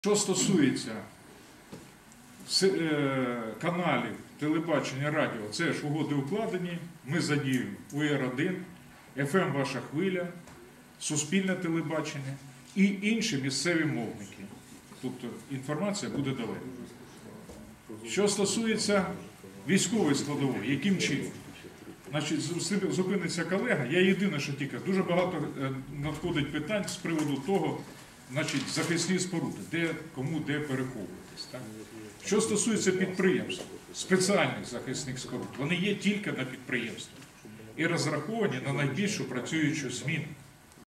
Що стосується каналів телебачення, радіо, це ж угоди укладені, ми задіємо УР-1, ФМ «Ваша хвиля», Суспільне телебачення і інші місцеві мовники. Тобто інформація буде далеко. Що стосується військової складової, яким чином? Значить, зупиниться колега, я єдине, що тільки дуже багато надходить питань з приводу того, значить, захисні споруди, кому де переховуватись. Так? Що стосується підприємств, спеціальних захисних споруд, вони є тільки на підприємствах і розраховані на найбільшу працюючу зміну.